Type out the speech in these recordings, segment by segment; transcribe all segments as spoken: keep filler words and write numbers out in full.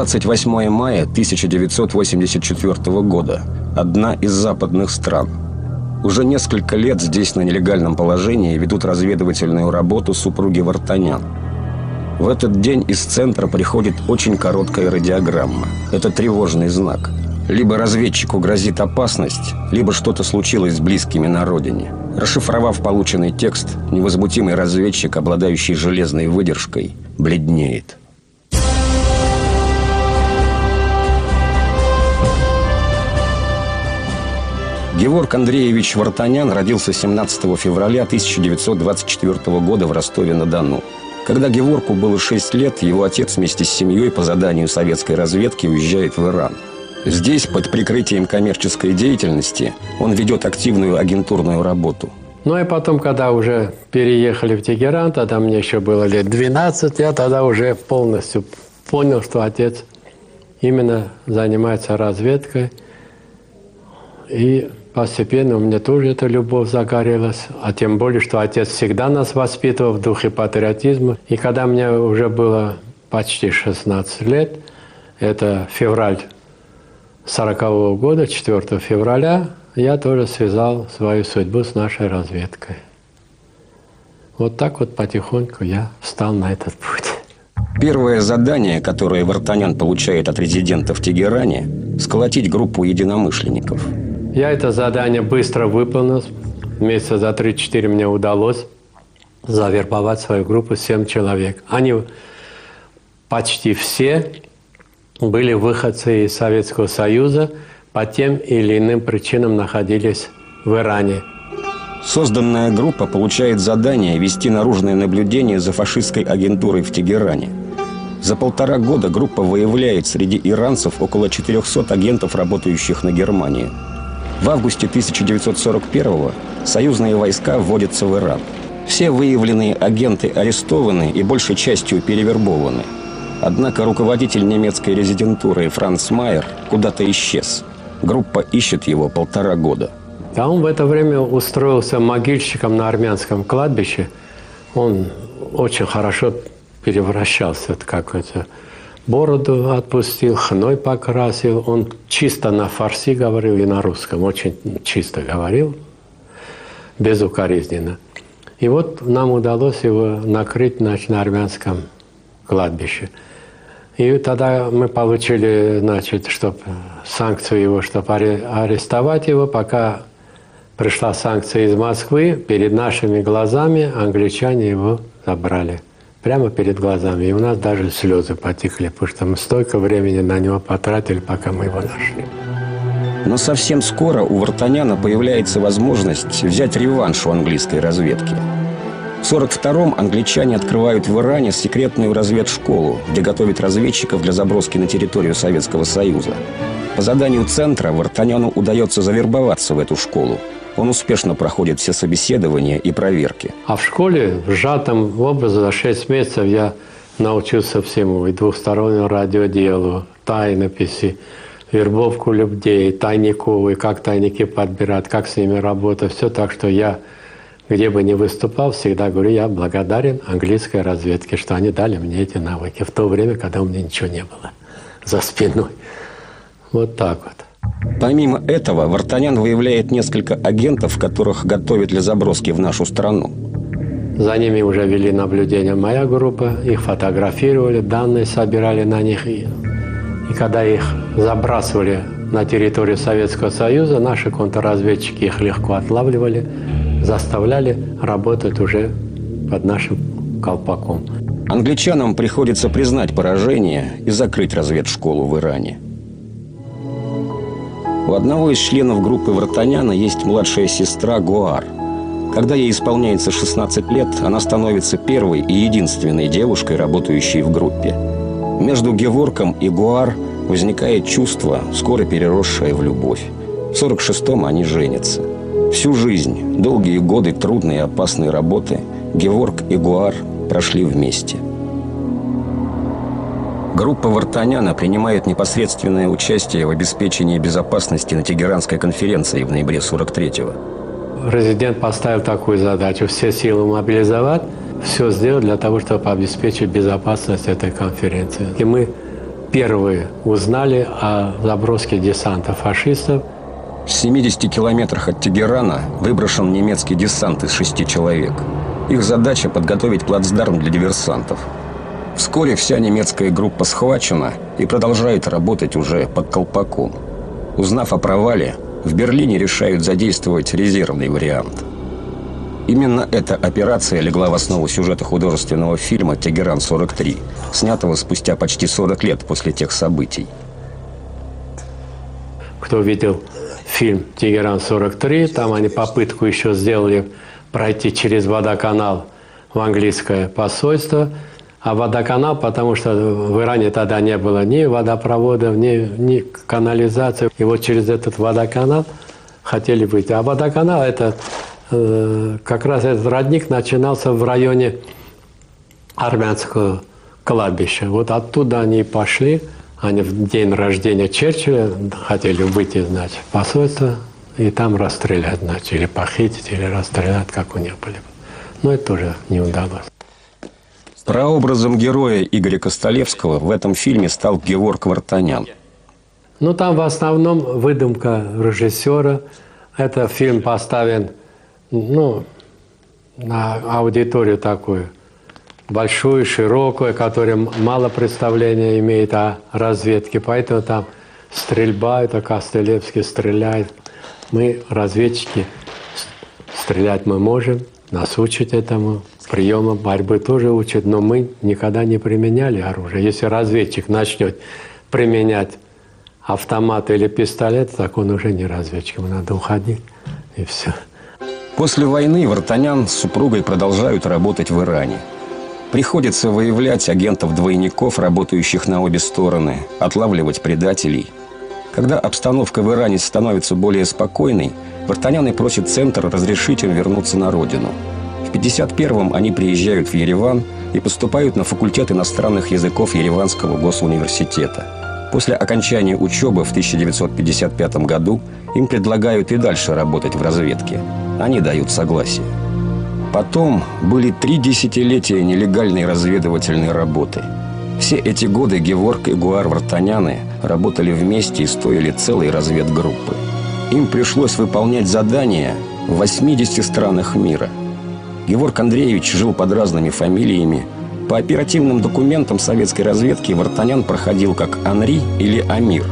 двадцать восьмое мая тысяча девятьсот восемьдесят четвёртого года. Одна из западных стран. Уже несколько лет здесь на нелегальном положении ведут разведывательную работу супруги Вартанян. В этот день из центра приходит очень короткая радиограмма. Это тревожный знак. Либо разведчику грозит опасность, либо что-то случилось с близкими на родине. Расшифровав полученный текст, невозмутимый разведчик, обладающий железной выдержкой, бледнеет. Геворг Андреевич Вартанян родился семнадцатого февраля тысяча девятьсот двадцать четвёртого года в Ростове-на-Дону. Когда Геворгу было шесть лет, его отец вместе с семьей по заданию советской разведки уезжает в Иран. Здесь, под прикрытием коммерческой деятельности, он ведет активную агентурную работу. Ну и потом, когда уже переехали в Тегеран, тогда мне еще было лет двенадцать, я тогда уже полностью понял, что отец именно занимается разведкой. И постепенно у меня тоже эта любовь загорелась. А тем более, что отец всегда нас воспитывал в духе патриотизма. И когда мне уже было почти шестнадцать лет, это февраль сорокового года, четвёртого февраля, я тоже связал свою судьбу с нашей разведкой. Вот так вот потихоньку я встал на этот путь. Первое задание, которое Вартанян получает от резидента в Тегеране – сколотить группу единомышленников. Я это задание быстро выполнил. Месяца за три-четыре мне удалось завербовать свою группу семь человек. Они почти все были выходцы из Советского Союза, по тем или иным причинам находились в Иране. Созданная группа получает задание вести наружное наблюдение за фашистской агентурой в Тегеране. За полтора года группа выявляет среди иранцев около четырёхсот агентов, работающих на Германию. В августе тысяча девятьсот сорок первого союзные войска вводятся в Иран. Все выявленные агенты арестованы и большей частью перевербованы. Однако руководитель немецкой резидентуры Франц Майер куда-то исчез. Группа ищет его полтора года. А он в это время устроился могильщиком на армянском кладбище. Он очень хорошо превращался, как это, бороду отпустил, хной покрасил. Он чисто на фарси говорил и на русском, очень чисто говорил, безукоризненно. И вот нам удалось его накрыть, значит, на армянском кладбище. И тогда мы получили, значит, чтоб, санкцию его, чтобы арестовать его, пока пришла санкция из Москвы, перед нашими глазами англичане его забрали. Прямо перед глазами. И у нас даже слезы потекли, потому что мы столько времени на него потратили, пока мы его нашли. Но совсем скоро у Вартаняна появляется возможность взять реванш у английской разведки. В сорок втором англичане открывают в Иране секретную разведшколу, где готовят разведчиков для заброски на территорию Советского Союза. По заданию Центра Вартаняну удается завербоваться в эту школу. Он успешно проходит все собеседования и проверки. А в школе в сжатом образе за шесть месяцев я научился всему. И двухстороннему радиоделу, тайнописи, вербовку людей, тайников, и как тайники подбирать, как с ними работать. Все так, что я, где бы ни выступал, всегда говорю, я благодарен английской разведке, что они дали мне эти навыки в то время, когда у меня ничего не было за спиной. Вот так вот. Помимо этого, Вартанян выявляет несколько агентов, которых готовят для заброски в нашу страну. За ними уже вели наблюдение моя группа, их фотографировали, данные собирали на них. И, и когда их забрасывали на территорию Советского Союза, наши контрразведчики их легко отлавливали, заставляли работать уже под нашим колпаком. Англичанам приходится признать поражение и закрыть разведшколу в Иране. У одного из членов группы Вартаняна есть младшая сестра Гуар. Когда ей исполняется шестнадцать лет, она становится первой и единственной девушкой, работающей в группе. Между Геворгом и Гуар возникает чувство, скоро переросшее в любовь. В сорок шестом они женятся. Всю жизнь, долгие годы трудной и опасной работы Геворг и Гуар прошли вместе. Группа Вартаняна принимает непосредственное участие в обеспечении безопасности на Тегеранской конференции в ноябре сорок третьего. Резидент поставил такую задачу – все силы мобилизовать, все сделать для того, чтобы обеспечить безопасность этой конференции. И мы первые узнали о заброске десанта фашистов. В семидесяти километрах от Тегерана выброшен немецкий десант из шести человек. Их задача – подготовить плацдарм для диверсантов. Вскоре вся немецкая группа схвачена и продолжает работать уже под колпаком. Узнав о провале, в Берлине решают задействовать резервный вариант. Именно эта операция легла в основу сюжета художественного фильма «Тегеран-сорок три», снятого спустя почти сорок лет после тех событий. Кто видел фильм «Тегеран-сорок три», там они попытку еще сделали пройти через водоканал в английское посольство. А водоканал, потому что в Иране тогда не было ни водопроводов, ни, ни канализации. И вот через этот водоканал хотели выйти. А водоканал, это э, как раз этот родник начинался в районе армянского кладбища. Вот оттуда они и пошли. Они в день рождения Черчилля хотели выйти, значит, в посольство, и там расстрелять начали, похитить или расстрелять, как у них были. Но это тоже не удалось. Прообразом героя Игоря Костолевского в этом фильме стал Геворг Вартанян. Ну, там в основном выдумка режиссера. Это фильм поставлен, ну, на аудиторию такую большую, широкую, которая мало представления имеет о разведке. Поэтому там стрельба, это Костолевский стреляет. Мы, разведчики, стрелять мы можем, нас учат этому. Приемам борьбы тоже учат, но мы никогда не применяли оружие. Если разведчик начнет применять автомат или пистолет, так он уже не разведчик, ему надо уходить, и все. После войны Вартанян с супругой продолжают работать в Иране. Приходится выявлять агентов-двойников, работающих на обе стороны, отлавливать предателей. Когда обстановка в Иране становится более спокойной, Вартанян и просит Центр разрешить им вернуться на родину. В пятьдесят первом они приезжают в Ереван и поступают на факультет иностранных языков Ереванского госуниверситета. После окончания учебы в тысяча девятьсот пятьдесят пятом году им предлагают и дальше работать в разведке. Они дают согласие. Потом были три десятилетия нелегальной разведывательной работы. Все эти годы Геворг и Гуар Вартаняны работали вместе и стоили целой разведгруппы. Им пришлось выполнять задания в восьмидесяти странах мира. Геворг Андреевич жил под разными фамилиями. По оперативным документам советской разведки Вартанян проходил как Анри или Амир.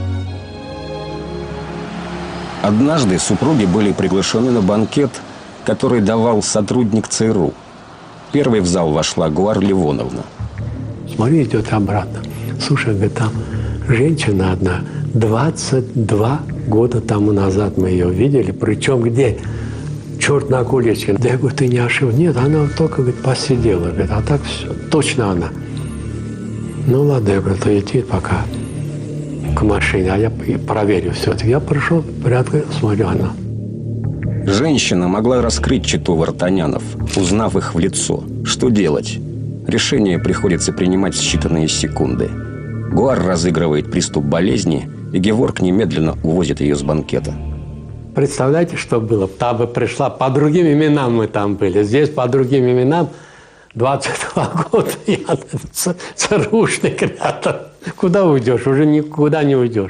Однажды супруги были приглашены на банкет, который давал сотрудник ЦРУ. Первой в зал вошла Гуар Ливоновна. Смотри, идет обратно. Слушай, говорит, там женщина одна, двадцать два года тому назад мы ее видели, причем где? Черт на куличке. Да я говорю, ты не ошибся? Нет, она только, говорит, посидела. Говорит, а так все, точно она. Ну ладно, я говорю, ты иди пока к машине, а я проверю все-таки. Я пришел, порядка, смотрю, она. Женщина могла раскрыть читу Вартанянов, узнав их в лицо. Что делать? Решение приходится принимать в считанные секунды. Гуар разыгрывает приступ болезни, и Геворг немедленно увозит ее с банкета. Представляете, что было? Та бы пришла, по другим именам мы там были. Здесь по другим именам двадцать два года я ЦРУшник рядом. Куда уйдешь? Уже никуда не уйдешь.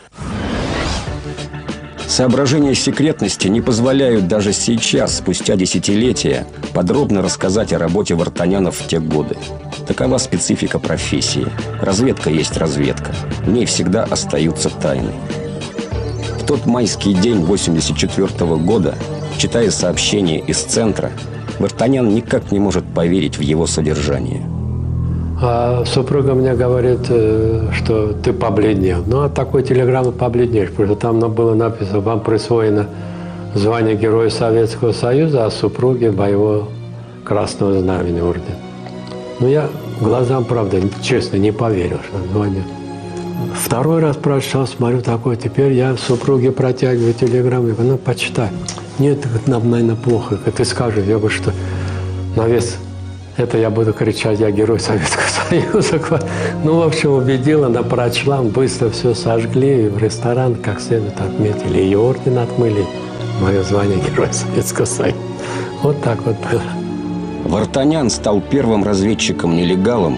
Соображения секретности не позволяют даже сейчас, спустя десятилетия, подробно рассказать о работе Вартанянов в те годы. Такова специфика профессии. Разведка есть разведка. В ней всегда остаются тайны. В тот майский день восемьдесят четвёртого года, читая сообщение из Центра, Вартанян никак не может поверить в его содержание. А супруга мне говорит, что ты побледнел. Ну, от такой телеграммы побледнеешь, потому что там было написано, вам присвоено звание Героя Советского Союза, а супруге боевого Красного Знамени орден. Ну, я глазам, правда, честно, не поверил, что звание. Второй раз прочитал, смотрю, такой, теперь я супруге протягиваю телеграмму, я говорю, ну, почитай. Нет, нам, наверное, плохо. Ты скажешь, я говорю, что на вес это я буду кричать, я Герой Советского Союза. Ну, в общем, убедила, она прочла, быстро все сожгли, и в ресторан как следует отметили. И орден отмыли, мое звание Героя Советского Союза. Вот так вот было. Вартанян стал первым разведчиком-нелегалом,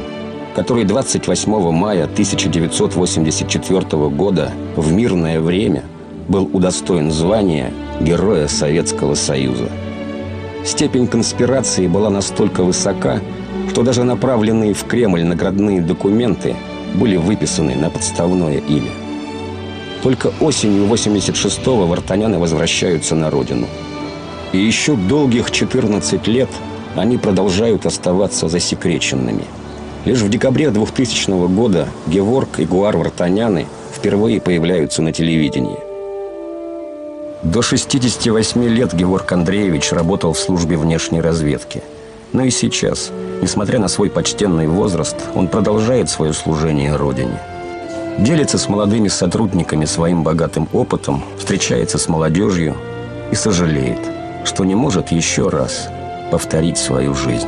который двадцать восьмого мая тысяча девятьсот восемьдесят четвёртого года в мирное время был удостоен звания Героя Советского Союза. Степень конспирации была настолько высока, что даже направленные в Кремль наградные документы были выписаны на подставное имя. Только осенью восемьдесят шестого вартаняны возвращаются на родину. И еще долгих четырнадцать лет они продолжают оставаться засекреченными. Лишь в декабре двухтысячного года Геворг и Гуар Вартаняны впервые появляются на телевидении. До шестидесяти восьми лет Геворг Андреевич работал в службе внешней разведки. Но и сейчас, несмотря на свой почтенный возраст, он продолжает свое служение Родине. Делится с молодыми сотрудниками своим богатым опытом, встречается с молодежью и сожалеет, что не может еще раз повторить свою жизнь.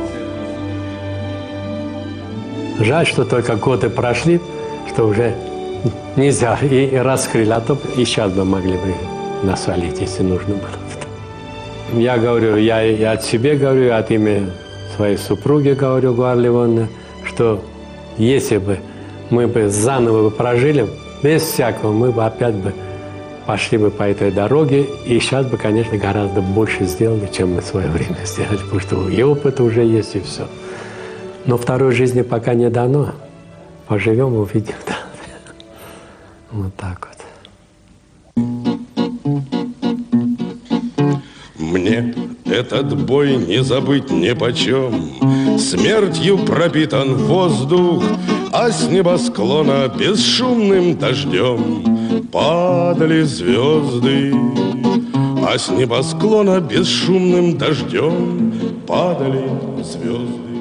Жаль, что только годы прошли, что уже нельзя и, и раскрыли, а то и сейчас бы могли бы насвалить, если нужно было. Я говорю, я, я от себя говорю, от имени своей супруги говорю, Гуар Левонна, что если бы мы бы заново бы прожили, без всякого, мы бы опять бы пошли бы по этой дороге, и сейчас бы, конечно, гораздо больше сделали, чем мы в свое время сделали, потому что и опыт уже есть, и все. Но второй жизни пока не дано. Поживем, увидим. Да. Вот так вот. Мне этот бой не забыть нипочем. Смертью пропитан воздух, а с небосклона бесшумным дождем падали звезды. А с небосклона бесшумным дождем падали звезды.